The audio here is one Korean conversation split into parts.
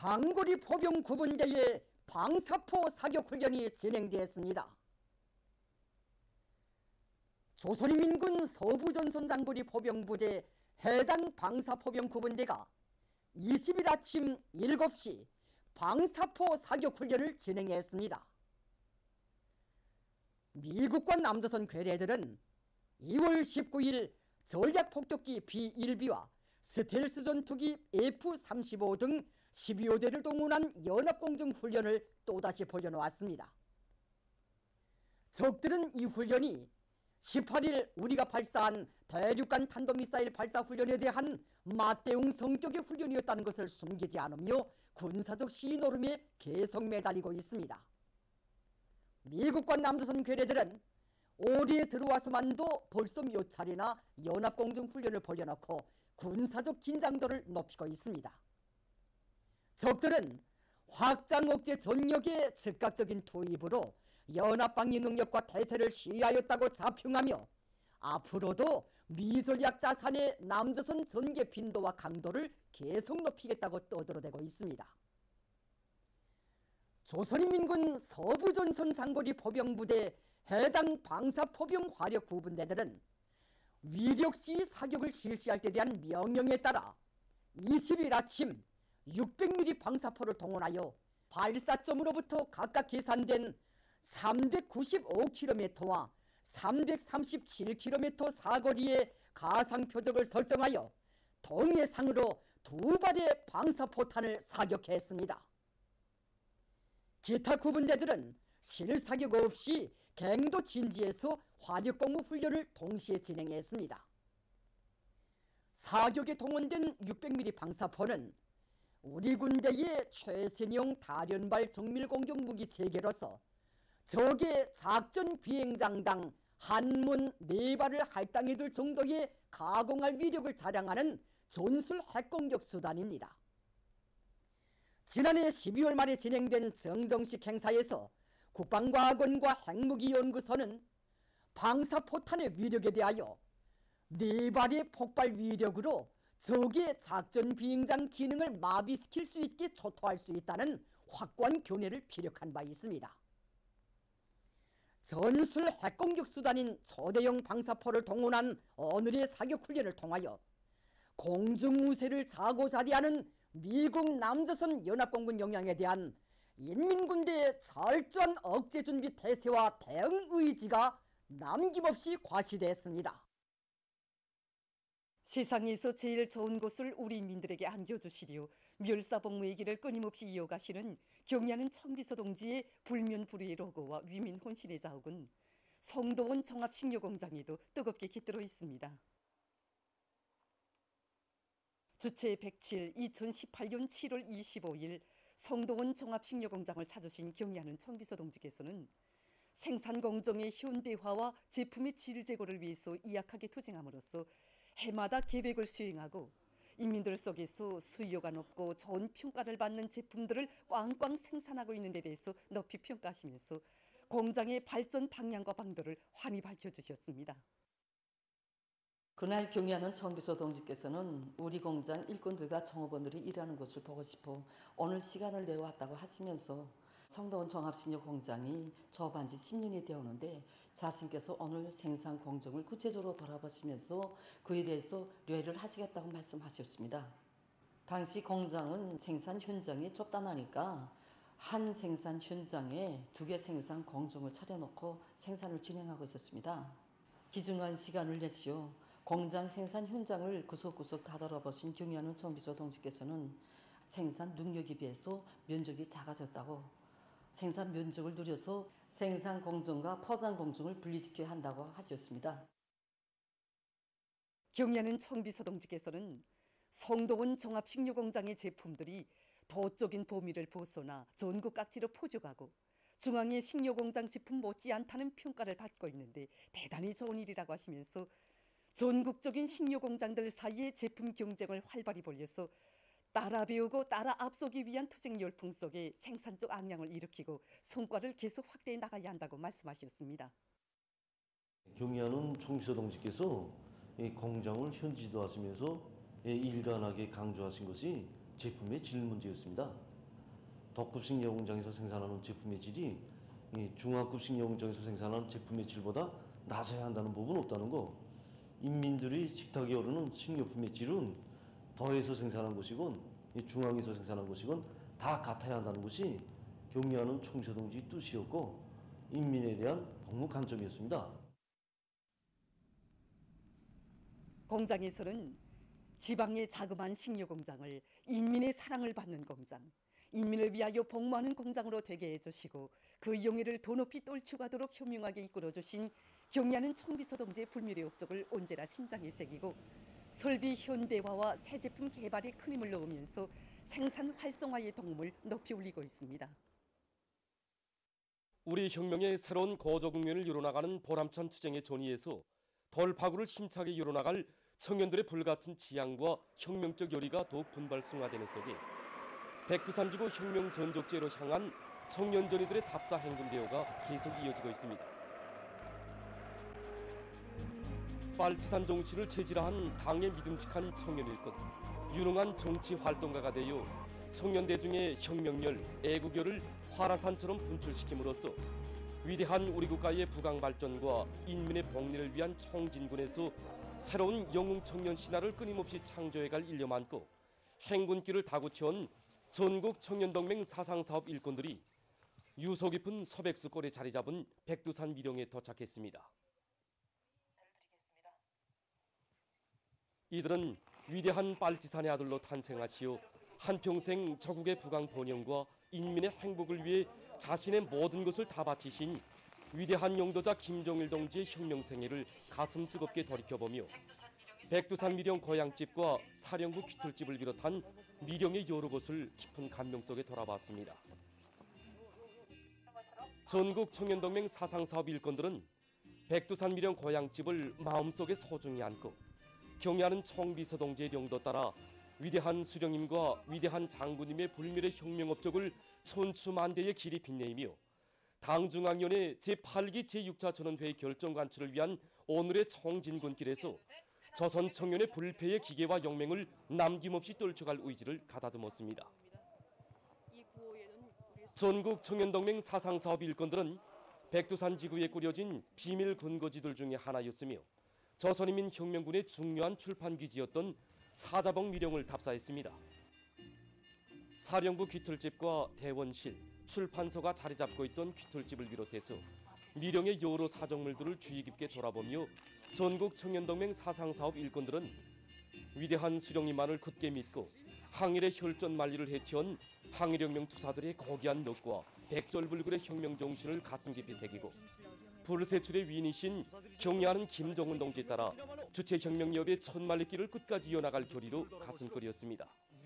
장거리 포병 구분대의 방사포 사격훈련이 진행되었습니다. 조선인민군 서부전선 장거리 포병부대 해당 방사포병 구분대가 20일 아침 7시 방사포 사격훈련을 진행했습니다. 미국과 남조선 괴뢰들은 2월 19일 전략폭격기 B-1B와 스텔스 전투기 F-35 등 12여 대를 동원한 연합공중훈련을 또다시 벌여놓았습니다. 적들은 이 훈련이 18일 우리가 발사한 대륙간 탄도미사일 발사 훈련에 대한 맞대응 성격의 훈련이었다는 것을 숨기지 않으며 군사적 시노름에 계속 매달리고 있습니다. 미국과 남조선 괴뢰들은 올해에 들어와서만도 벌써 몇 차례나 연합공중훈련을 벌여놓고 군사적 긴장도를 높이고 있습니다. 적들은 확장 억제 전력의 즉각적인 투입으로 연합방위 능력과 태세를 시하였다고 자평하며 앞으로도 미전략 자산의 남조선 전개 빈도와 강도를 계속 높이겠다고 떠들어대고 있습니다. 조선인민군 서부전선 장거리 포병부대 해당 방사포병 화력 구분대들은 위력시 사격을 실시할 때 대한 명령에 따라 20일 아침 600mm 방사포를 동원하여 발사점으로부터 각각 계산된 395km와 337km 사거리의 가상표적을 설정하여 동해상으로 2발의 방사포탄을 사격했습니다. 기타 구분대들은 실사격 없이 갱도 진지에서 화력공무 훈련을 동시에 진행했습니다. 사격에 동원된 600mm 방사포는 우리 군대의 최신형 다련발 정밀공격 무기 체계로서 적의 작전 비행장당 한문 4발을 할당해둘 정도의 가공할 위력을 자랑하는 전술 핵공격 수단입니다. 지난해 12월 말에 진행된 정정식 행사에서 국방과학원과 핵무기연구소는 방사포탄의 위력에 대하여 4발의 폭발 위력으로 적의 작전 비행장 기능을 마비시킬 수 있게 초토할 수 있다는 확고한 견해를 피력한 바 있습니다. 전술 핵공격 수단인 초대형 방사포를 동원한 오늘의 사격훈련을 통하여 공중무쇠를 자고자대하는 미국 남조선 연합공군 영향에 대한 인민군대의 철저한 억제준비 태세와 대응 의지가 남김없이 과시됐습니다. 세상에서 제일 좋은 곳을 우리 인민들에게 안겨주시리오 멸사복무의 길을 끊임없이 이어가시는 경의하는 청비서 동지의 불면불의의 로고와 위민 혼신의 자욱은 성도원 종합식료공장에도 뜨겁게 깃들어 있습니다. 주체 107 2018년 7월 25일 성도원 종합식료공장을 찾으신 경의하는 청비서 동지께서는 생산 공정의 현대화와 제품의 질 제고를 위해서 이약하게 투쟁함으로써 해마다 계획을 수행하고 인민들 속에서 수요가 높고 좋은 평가를 받는 제품들을 꽝꽝 생산하고 있는 데 대해서 높이 평가하시면서 공장의 발전 방향과 방도를 환히 밝혀주셨습니다. 그날 경의하는 청비서 동지께서는 우리 공장 일꾼들과 종업원들이 일하는 곳을 보고 싶어 오늘 시간을 내왔다고 하시면서 성도원 종합식료공장이 조업한 지 10년이 되었는데 자신께서 오늘 생산 공정을 구체적으로 돌아보시면서 그에 대해서 뇌를 하시겠다고 말씀하셨습니다. 당시 공장은 생산 현장이 좁다나니까 한 생산 현장에 2개 생산 공정을 차려놓고 생산을 진행하고 있었습니다. 귀중한 시간을 내시어 공장 생산 현장을 구석구석 다 돌아보신 경의하는 청비서 동지께서는 생산 능력에 비해서 면적이 작아졌다고 생산 면적을 늘려서 생산 공정과 포장 공정을 분리시켜야 한다고 하셨습니다. 경의하는 청비서 동지께서는 성도원 종합식료공장의 제품들이 도적인 범위를 벗어나 전국 각지로 포족하고 중앙의 식료공장 제품 못지않다는 평가를 받고 있는데 대단히 좋은 일이라고 하시면서 전국적인 식료공장들 사이에 제품 경쟁을 활발히 벌여서 따라 배우고 따라 앞서기 위한 투쟁 열풍 속에 생산적 악량을 일으키고 성과를 계속 확대해 나가야 한다고 말씀하셨습니다. 경의하는 청비서 동지께서 이 공장을 현지 지도하시면서 일관하게 강조하신 것이 제품의 질 문제였습니다. 덕급 식료 공장에서 생산하는 제품의 질이 이 중하급 식료 공장에서 생산하는 제품의 질보다 낮아야 한다는 법은 없다는 거. 인민들이 식탁에 오르는 식료품의 질은 더해서 생산한 것이건 중앙에서 생산한 것이건 다 같아야 한다는 것이 경리하는 총비서 동지의 뜻이었고 인민에 대한 법무 관점이었습니다. 공장에서는 지방의 자그마한 식료 공장을 인민의 사랑을 받는 공장, 인민을 위하여 복무하는 공장으로 되게 해주시고 그 용의를 더 높이 떨치고하도록 현명하게 이끌어주신 경리하는 총비서 동지의 불멸의 업적을 언제나 심장에 새기고 설비 현대화와 새 제품 개발에 큰 힘을 넣으면서 생산 활성화의 동음을 높이 울리고 있습니다. 우리 혁명의 새로운 거저 국면을 이뤄나가는 보람찬 투쟁의 전위에서 덜파구를 힘차게 이뤄나갈 청년들의 불같은 지향과 혁명적 열의가 더욱 분발승화되는 속에 백두산지구 혁명 전족제로 향한 청년전의들의 답사 행군 대우가 계속 이어지고 있습니다. 빨치산 정치를 체질화한 당의 믿음직한 청년 일꾼, 유능한 정치 활동가가 되어 청년 대중의 혁명열, 애국열을 화라산처럼 분출시킴으로써 위대한 우리 국가의 부강 발전과 인민의 복리를 위한 총진군에서 새로운 영웅 청년 신화를 끊임없이 창조해갈 일념 안고 행군길을 다구쳐온 전국 청년동맹 사상사업 일꾼들이 유서 깊은 서백수골에 자리 잡은 백두산 미령에 도착했습니다. 이들은 위대한 빨치산의 아들로 탄생하시어 한평생 저국의 부강 번영과 인민의 행복을 위해 자신의 모든 것을 다 바치신 위대한 용도자 김종일 동지의 혁명 생애를 가슴 뜨겁게 돌이켜보며 백두산 미령 고향집과 사령부 귀틀집을 비롯한 미령의 여러 곳을 깊은 감명 속에 돌아봤습니다. 전국 청년동맹 사상사업 일꾼들은 백두산 미령 고향집을 마음속에 소중히 안고 경애하는 총비서 동지의 령도 따라 위대한 수령님과 위대한 장군님의 불멸의 혁명 업적을 천추만대의 길이 빛내이며 당중앙위원회 제8기 제6차 전원회의 결정 관철을 위한 오늘의 총진군길에서 조선 청년의 불패의 기계와 영맹을 남김없이 떨쳐갈 의지를 가다듬었습니다. 전국 청년동맹 사상사업 일꾼들은 백두산 지구에 꾸려진 비밀 근거지들 중에 하나였으며 조선인민혁명군의 중요한 출판기지였던 사자봉 미령을 답사했습니다. 사령부 귀틀집과 대원실, 출판소가 자리 잡고 있던 귀틀집을 비롯해서 미령의 여러 사정물들을 주의 깊게 돌아보며 전국 청년동맹 사상사업 일꾼들은 위대한 수령님만을 굳게 믿고 항일의 혈전 만리를 해치운 항일혁명 투사들의 고귀한 넋과 백절불굴의 혁명 정신을 가슴 깊이 새기고 불세출의 위인이신 경애하는 김정은 동지에 따라 주체혁명협의 천만리길을 끝까지 이어나갈 결의로 가슴거리였습니다.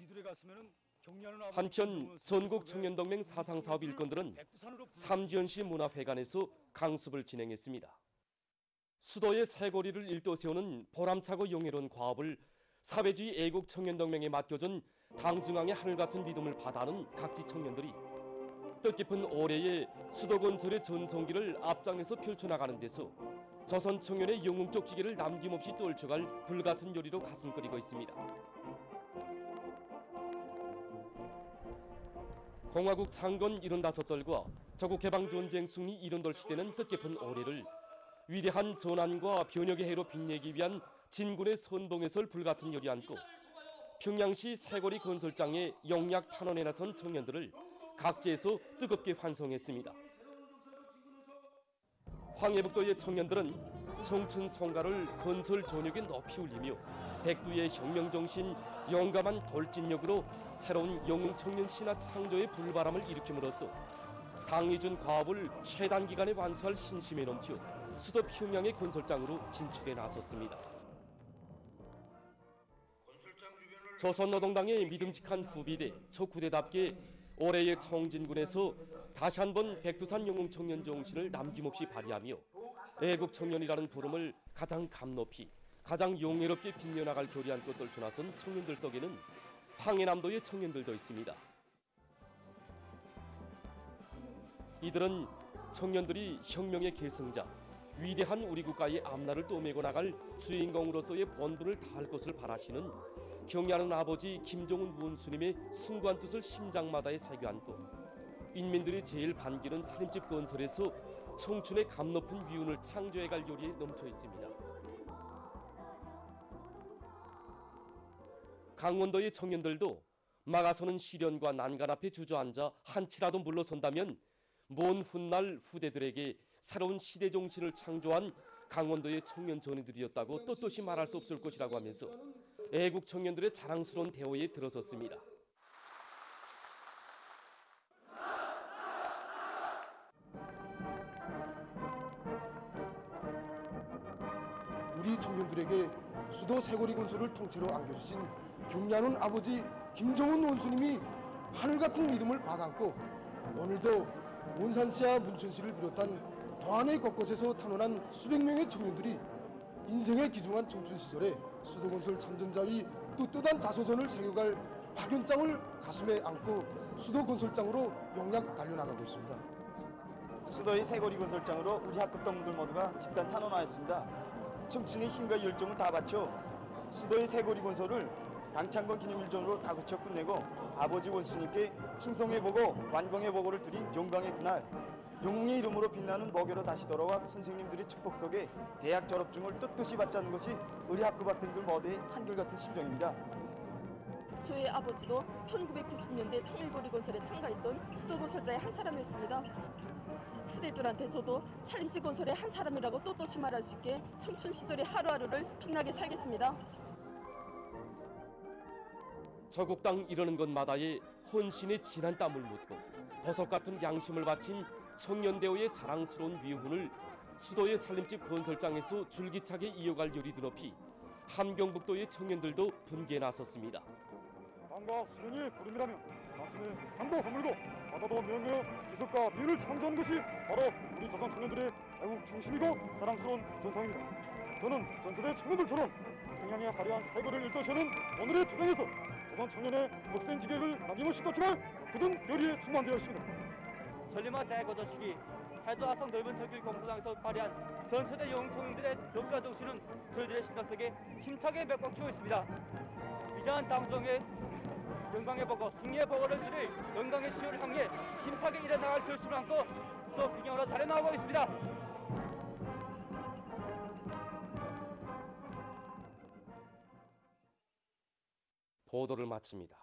한편 전국 청년동맹 사상사업 일꾼들은 삼지연시 문화회관에서 강습을 진행했습니다. 수도의 새거리를 일도세우는 보람차고 영예로운 과업을 사회주의 애국 청년동맹에 맡겨준 당중앙의 하늘같은 믿음을 받아는 각지 청년들이 뜻깊은 올해의 수도 건설의 전성기를 앞장에서 펼쳐나가는 데서 조선 청년의 영웅적 기계를 남김없이 떨쳐갈 불같은 열의로 가슴거리고 있습니다. 공화국 창건 75돌과 조국 개방 전쟁 승리 70돌 시대는 뜻깊은 올해를 위대한 전환과 변혁의 해로 빛내기 위한 진군의 선봉에설 불같은 열이 안고 평양시 새거리 건설장에 영약 탄원에 나선 청년들을 각지에서 뜨겁게 환송했습니다. 황해북도의 청년들은 청춘 성가를 건설 전역에 높이 울리며 백두의 혁명정신, 용감한 돌진력으로 새로운 영웅 청년 신화 창조의 불바람을 일으킴으로써 당이 준 과업을 최단 기간에 완수할 신심에 넘쳐 수도 평양의 건설장으로 진출해 나섰습니다. 조선노동당의 믿음직한 후비대 척후대답게 올해의 청진군에서 다시 한번 백두산 영웅 청년 정신을 남김없이 발휘하며 애국 청년이라는 부름을 가장 감높이, 가장 용예롭게 빛내나갈 결의 안고 떨쳐나선 청년들 속에는 황해남도의 청년들도 있습니다. 이들은 청년들이 혁명의 계승자, 위대한 우리 국가의 앞날을 떠매고 나갈 주인공으로서의 본분을 다할 것을 바라시는 경애하는 아버지 김정은 원수님의 숭고한 뜻을 심장마다에 새겨 안고 인민들이 제일 반기는 살림집 건설에서 청춘의 감 높은 위운을 창조해갈 요리에 넘쳐 있습니다. 강원도의 청년들도 막아서는 시련과 난간 앞에 주저앉아 한치라도 물러선다면 먼 훗날 후대들에게 새로운 시대 정신을 창조한 강원도의 청년 전우들이었다고 떳떳이 말할 수 없을 것이라고 하면서 애국 청년들의 자랑스러운 대호에 들어섰습니다. 우리 청년들에게 수도 세거리 건설을 통째로 안겨주신 경리하는 아버지 김정은 원수님이 하늘같은 믿음을 받았고 오늘도 원산시와 문천시를 비롯한 도안의 곳곳에서 탄원한 수백 명의 청년들이 인생의 귀중한 청춘 시절에 수도건설 참전자의 떳떳한 자서전을 새겨갈 박연장을 가슴에 안고 수도건설장으로 용약 달려나가고 있습니다. 수도의 세거리 건설장으로 우리 학급 동무들 모두가 집단 탄원하였습니다. 청춘의 힘과 열정을 다 바쳐 수도의 세거리 건설을 당창건 기념일전으로 다그쳐 끝내고 아버지 원수님께 충성해보고 완공해보고를 드린 영광의 그날, 영웅의 이름으로 빛나는 모교로 다시 돌아와 선생님들의 축복 속에 대학 졸업증을 떳떳이 받자는 것이 우리 학급 학생들 모두의 한결같은 심정입니다. 저희 아버지도 1990년대 통일거리 건설에 참가했던 수도건설자의 한 사람이었습니다. 후대들한테 저도 살림집 건설의 한 사람이라고 떳떳이 말할 수 있게 청춘 시절의 하루하루를 빛나게 살겠습니다. 저국 땅 이르는 곳마다의 헌신의 진한 땀을 묻고 버섯 같은 양심을 바친 청년대우의 자랑스러운 위훈을 수도의 살림집 건설장에서 줄기차게 이어갈 요리 드높이 함경북도의 청년들도 분개에 나섰습니다. 땅과 수령이 구름이라면 가슴에 산도 허물고 바다도 명예의 기술과 미를 창조하는 것이 바로 우리 조선 청년들의 애국 중심이고 자랑스러운 전통입니다. 저는 전세대 청년들처럼 평양의 화려한 세거리를 일떠시는 오늘의 투쟁에서 조선 청년의 목생 기백을 남김없이 떴지만 굳은 결의에 충만되어 있습니다. 전림화 대거저 시기 해저화성 넓은 철길 공소장에서 발휘한 전 세대 영웅 청년들의 역사 정신은 저희들의 심장 속에 힘차게 맥박치고 있습니다. 위대한 당정의 영광의 보고 승리의 보고를 드릴 영광의 시호를 향해 힘차게 일어나갈 결심을 안고 수도 비경으로 달려나오고 있습니다. 보도를 마칩니다.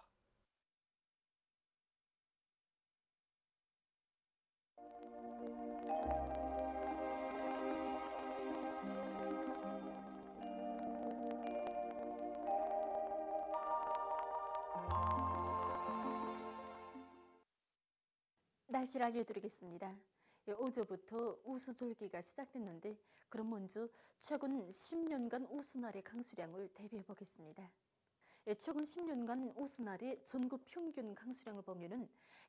날씨를 알려드리겠습니다. 어제부터 우수절기가 시작됐는데 그럼 먼저 최근 10년간 우수날의 강수량을 대비해 보겠습니다. 최근 10년간 우수날의 전국 평균 강수량을 보면은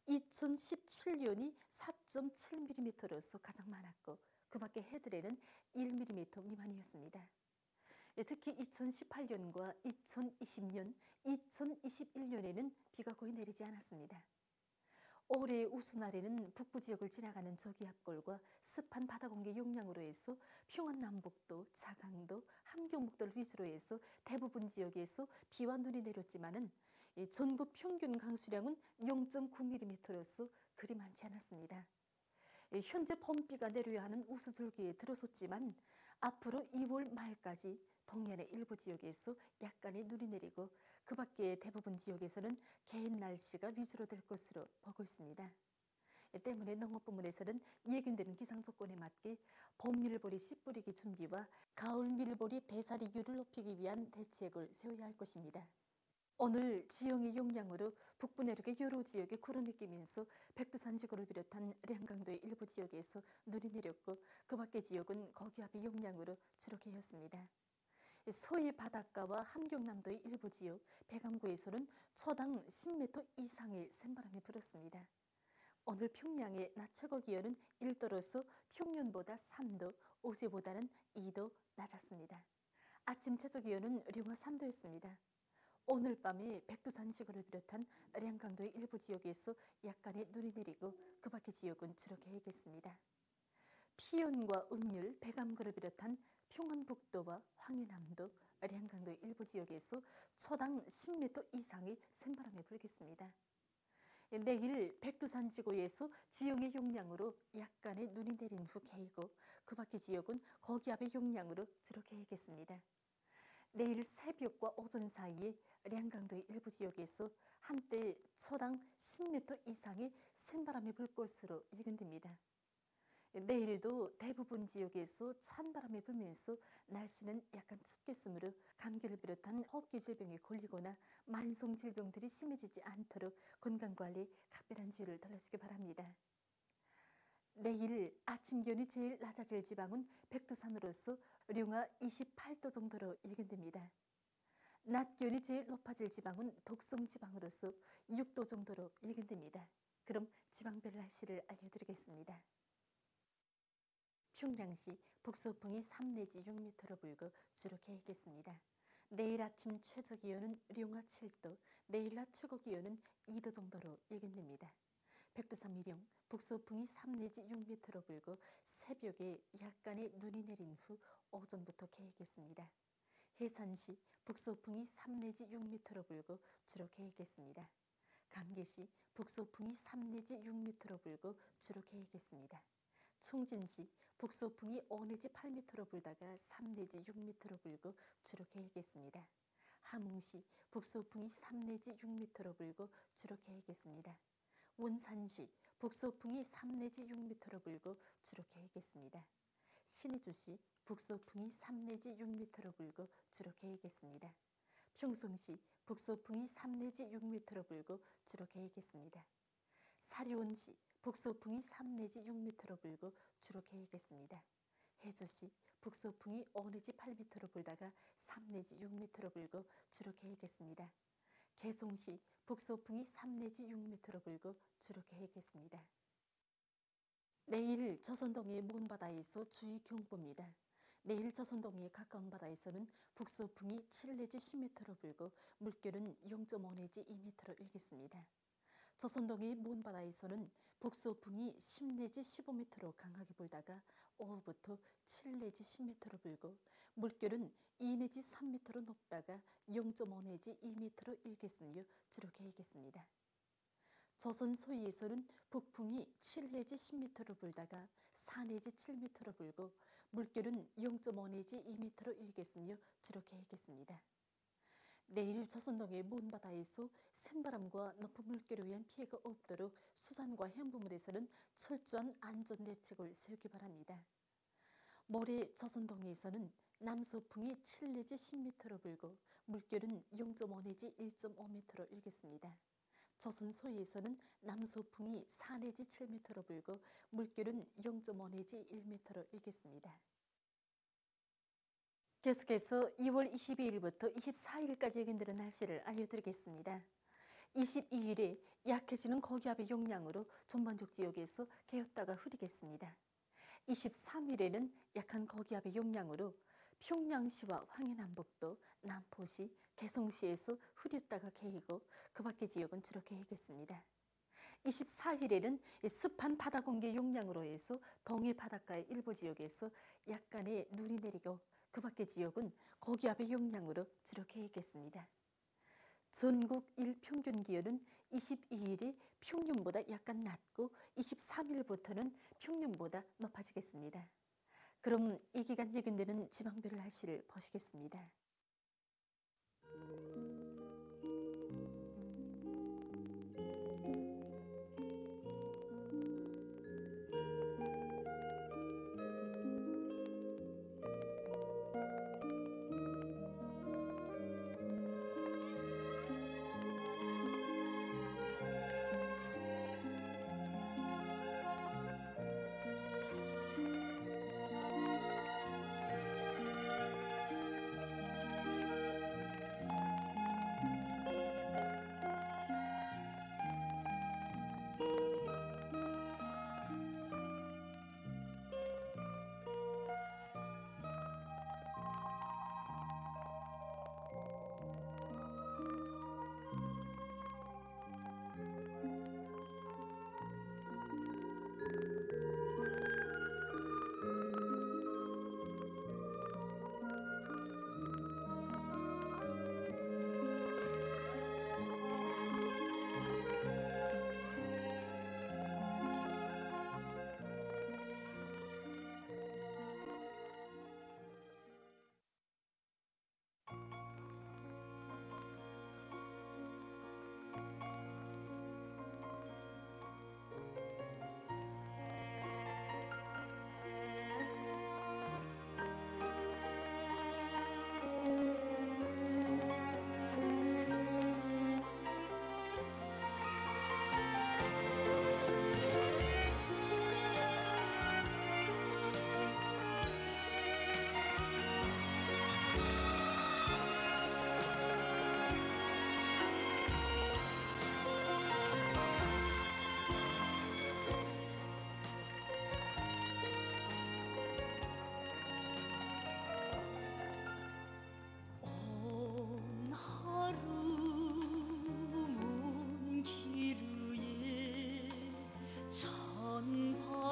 2017년이 4.7mm로서 가장 많았고 그 밖에 해들에는 1mm 미만이었습니다. 특히 2018년과 2020년, 2021년에는 비가 거의 내리지 않았습니다. 올해 우수날에는 북부 지역을 지나가는 저기압골과 습한 바다 공기 용량으로 해서 평안남북도, 자강도, 함경북도를 위주로 해서 대부분 지역에서 비와 눈이 내렸지만은 전국 평균 강수량은 0.9mm로서 그리 많지 않았습니다. 현재 봄비가 내려야 하는 우수절기에 들어섰지만 앞으로 2월 말까지 동해안의 일부 지역에서 약간의 눈이 내리고 그 밖에 대부분 지역에서는 개인 날씨가 위주로 될 것으로 보고 있습니다. 때문에 농업부문에서는 예견되는 기상 조건에 맞게 봄 밀보리 씨 뿌리기 준비와 가을 밀보리 대사리율을 높이기 위한 대책을 세워야 할 것입니다. 오늘 지형의 영향으로 북부 내륙의 여러 지역에 구름이 끼면서 백두산 지구를 비롯한 량강도의 일부 지역에서 눈이 내렸고 그 밖의 지역은 거기압의 영향으로 주로 개였습니다. 서해 바닷가와 함경남도의 일부 지역, 백암구에서는 초당 10m 이상의 센바람이 불었습니다. 오늘 평양의 낮 최고 기온은 1도로서 평년보다 3도, 어제보다는 2도 낮았습니다. 아침 최저 기온은 령화 3도였습니다. 오늘 밤에 백두산 지구를 비롯한 량강도의 일부 지역에서 약간의 눈이 내리고 그 밖의 지역은 주로 개겠습니다. 피연과 운율, 백암구를 비롯한 평안북도와 황해남도, 량강도의 일부 지역에서 초당 10m 이상의 센바람이 불겠습니다. 내일 백두산 지구에서 지형의 용량으로 약간의 눈이 내린 후 개이고 그 밖의 지역은 거기압의 용량으로 주로 개이겠습니다. 내일 새벽과 오전 사이에 량강도의 일부 지역에서 한때 초당 10m 이상의 센바람이 불 것으로 예견됩니다. 내일도 대부분 지역에서 찬바람이 불면서 날씨는 약간 춥겠으므로 감기를 비롯한 호흡기 질병에 걸리거나 만성 질병들이 심해지지 않도록 건강관리에 각별한 주의를 돌리시기 바랍니다. 내일 아침 기온이 제일 낮아질 지방은 백두산으로서 룡화 28도 정도로 예견됩니다. 낮 기온이 제일 높아질 지방은 독성 지방으로서 6도 정도로 예견됩니다. 그럼 지방별 날씨를 알려드리겠습니다. 평양시 북서풍이 3 내지 6m로 불고 주로 개겠습니다. 내일 아침 최저 기온은 룡화 7도, 내일 낮 최고 기온은 2도 정도로 예견됩니다. 백두산 미령 북서풍이 3 내지 6m로 불고 새벽에 약간의 눈이 내린 후 오전부터 개겠습니다. 해산시 북서풍이 3 내지 6m로 불고 주로 개겠습니다. 감계시 북서풍이 3 내지 6m로 불고 주로 개겠습니다. 총진시 북서풍이 5 내지 8m로 불다가 3 내지 6m로 불고 주로 개겠습니다. 함흥시 북서풍이 3 내지 6m로 불고 주로 개겠습니다. 원산시 북서풍이 3 내지 6m로 불고 주로 개겠습니다. 신의주시 북서풍이 3 내지 6m로 불고 주로 개겠습니다. 평성시 북서풍이 3 내지 6m로 불고 주로 개겠습니다. 사리온시 북서풍이 3 내지 6m로 불고 주로 개겠습니다. 해주시 북서풍이 5 내지 8m로 불다가 3 내지 6m로 불고 주로 개겠습니다. 개송시 북서풍이 3 내지 6m로 불고 주로 개겠습니다. 내일 저선동해 먼 바다에서 주의 경보입니다. 내일 저선동해에 가까운 바다에서는 북서풍이 7 내지 10m로 불고 물결은 0.5 내지 2m로 일겠습니다. 저선동해 먼 바다에서는 북서풍이 10 내지 15m로 강하게 불다가 오후부터 7 내지 10m로 불고 물결은 2 내지 3m로 높다가 0.5 내지 2m로 일겠으며 주로 개겠습니다. 조선 소위에서는 북풍이 7 내지 10m로 불다가 4 내지 7m로 불고 물결은 0.5 내지 2m로 일겠으며 주로 개겠습니다. 내일 조선동해 먼 바다에서 샘바람과 높은 물결에 의한 피해가 없도록 수산과 해안부물에서는 철저한 안전 대책을 세우기 바랍니다. 모레 조선동해에서는 남서풍이 7 내지 10m로 불고 물결은 0.5 내지 1.5m로 일겠습니다. 조선 소위에서는 남서풍이 4 내지 7m로 불고 물결은 0.5 내지 1m로 일겠습니다. 계속해서 2월 22일부터 24일까지 예견되는 날씨를 알려드리겠습니다. 22일에 약해지는 고기압의 용량으로 전반적 지역에서 개었다가 흐리겠습니다. 23일에는 약한 고기압의 용량으로 평양시와 황해남북도, 남포시, 개성시에서 흐렸다가 개이고 그 밖의 지역은 주로 개이겠습니다. 24일에는 습한 바다 공기 용량으로 해서 동해 바닷가의 일부 지역에서 약간의 눈이 내리고 그 밖의 지역은 고기압의 용량으로 주로 개이겠습니다. 전국 일평균 기온은 22일이 평년보다 약간 낮고 23일부터는 평년보다 높아지겠습니다. 그럼 이 기간 예견되는 지방별 날씨를 보시겠습니다.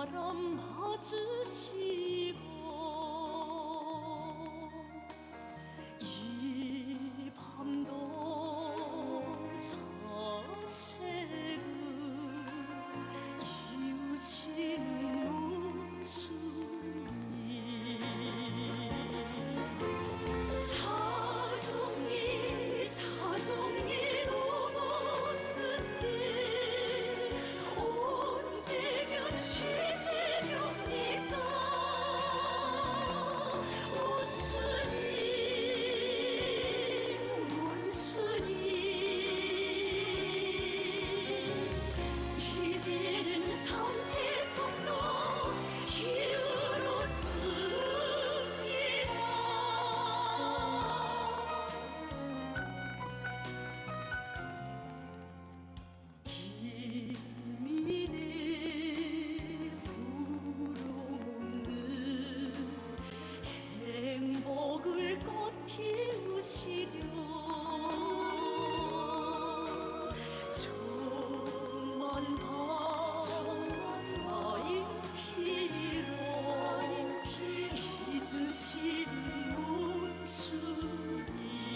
바람 맞으시고 이 밤도 서색은 이웃인 문순이 자정이 넘었는데 언제면 쉬시렵니까 원수님 이제는 상태속도 행복을 꽃 피우시려 정만 밤 쌓인 피로 잊으신 문순이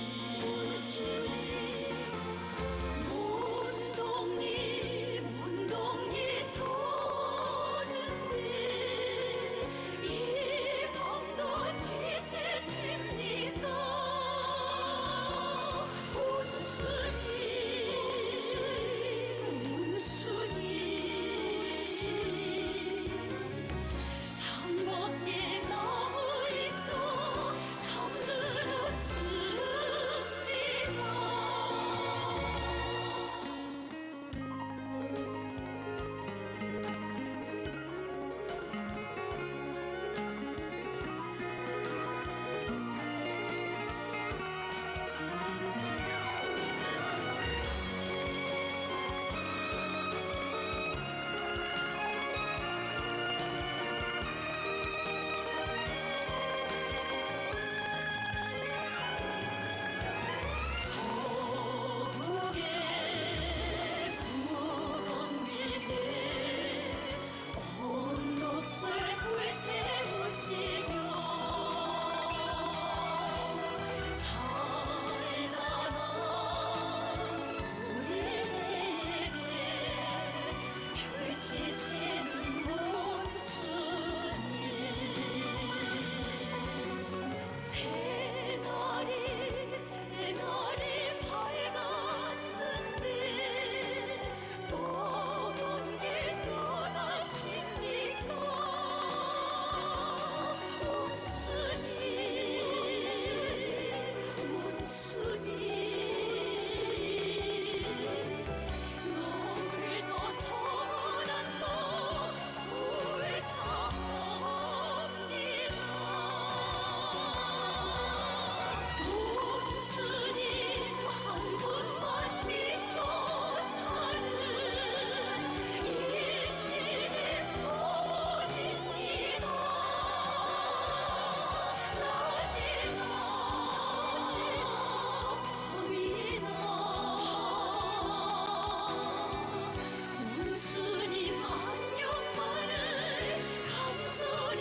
문동이 도는데 이 밤도 지새십니까 문순이 창밖에 나무잎도 잠들었습니다. 저국의 구름 위에 언덕을 불태우시며 찬란한 우리에게 펼치시는 문순이 새날이 밝았는데 떠먼 길 떠나십니까 문순이 너울도 서운한 거 울타합니다. 문수님 한 분만 믿고 사는 인민의 소원입니다. 나지막 범이나 문수님 안녕만을 간절히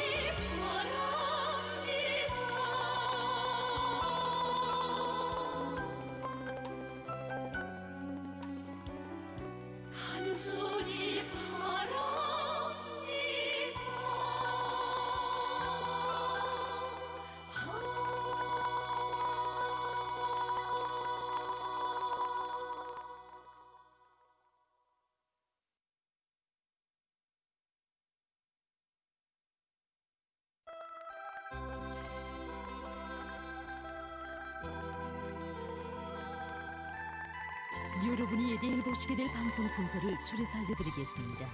여러분이 내일 보시게 될 방송 순서를 줄여서 알려드리겠습니다.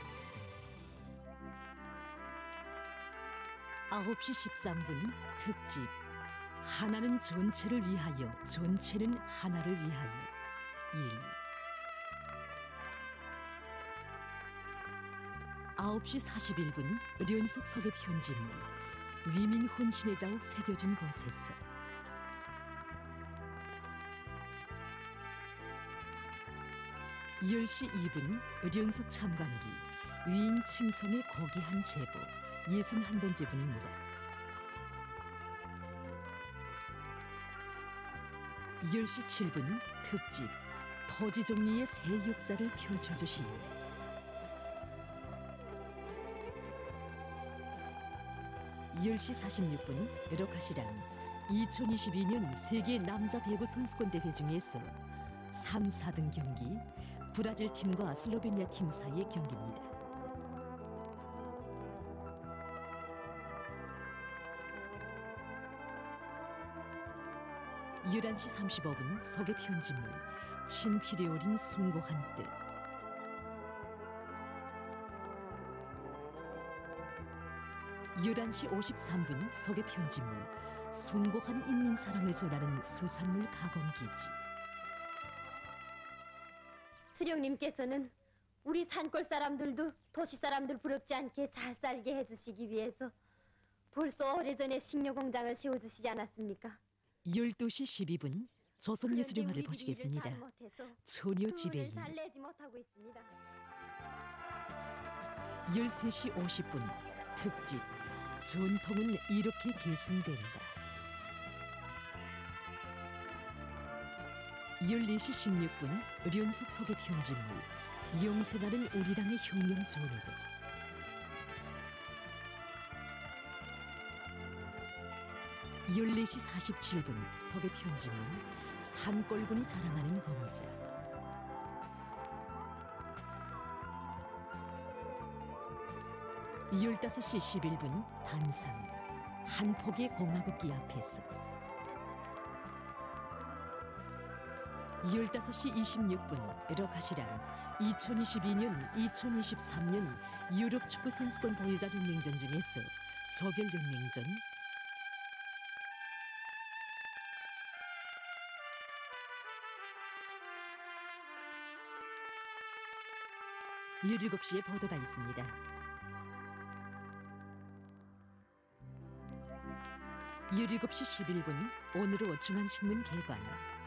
9시 13분 특집 하나는 전체를 위하여 전체는 하나를 위하여 9시 41분 류은석 석의 편집문 위민 혼신의 자국 새겨진 곳에서 10시 2분 류은석 참관기 위인 칭송의 고귀한 제보 61번째 분입니다. 10시 7분 특집 토지 정리의 새 역사를 펼쳐주시오. 10시 46분 에러카시랑 2022년 세계 남자 배구 선수권 대회 중에서 3, 4등 경기 브라질 팀과 슬로베니아 팀 사이의 경기입니다. 11시 35분 서계 편지물 친필이 어린 숭고한 뜻. 11시 53분 서계 편지물 숭고한 인민사랑을 전하는 수산물 가공기지. 수령님께서는 우리 산골 사람들도 도시 사람들 부럽지 않게 잘 살게 해주시기 위해서 벌써 오래전에 식료공장을 세워주시지 않았습니까? 12시 12분 조선예술영화를 보시겠습니다. 처녀 지배인. 잘 내지 못하고 있습니다. 13시 50분 특집 전통은 이렇게 계승된다. 14시 16분 류은석 소개 편집물 영생하는 우리 당의 혁명 전후도. 14시 47분 소개 편집물 산골군이 자랑하는 공자. 15시 11분 단상 한 폭의 공화국기 앞에서. 15시 26분 에러카시랑 2022년 2023년 유럽 축구 선수권 보유자 연맹전 중에서 조별 연맹전. 17시에 보도가 있습니다. 17시 11분 오늘로 중앙신문 개관.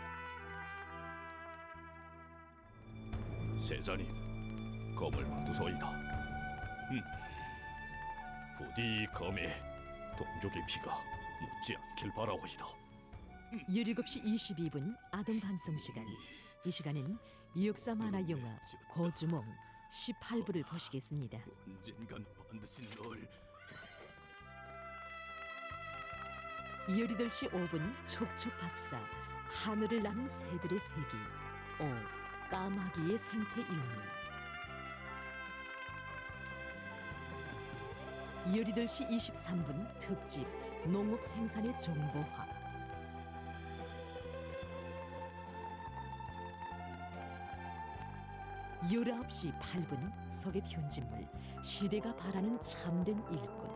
세자님, 검을 받으소이다. 부디 검에 동족의 피가 묻지 않길 바라오이다. 17시 22분 아동 방송 시간. 이 시간은 역사 만화 영화 고주몽 18부를 보시겠습니다. 언젠간 반드시 널. 18시 5분 촉촉 박사 하늘을 나는 새들의 세기 5. 까마귀의 생태 일명. 18시 23분 특집 농업 생산의 정보화. 19시 8분 서계 편집물 시대가 바라는 참된 일꾼.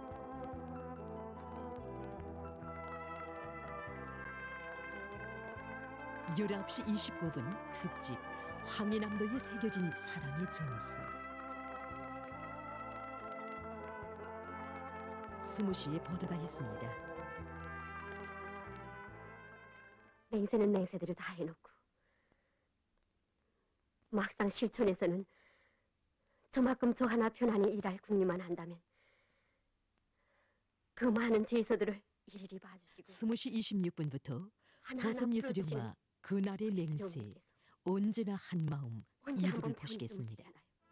19시 29분 특집 황해남도에 새겨진 사랑의 정수. 20시에 보도가 있습니다. 맹세는 맹세대로 다 해놓고 막상 실천에서는 저만큼 저 하나 편안히 일할 궁리만 한다면 그 많은 제서들을 일일이 봐주시고 20시 26분부터 조선예술영화 그날의 맹세 언제나 한마음 2부를 보시겠습니다.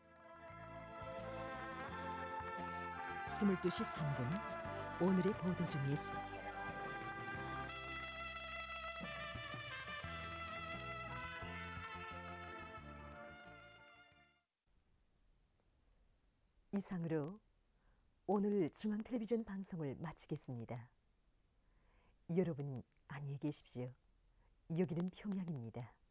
22시 3분 오늘의 보도 중에서 이상으로 오늘 중앙텔레비전 방송을 마치겠습니다. 여러분 안녕히 계십시오. 여기는 평양입니다.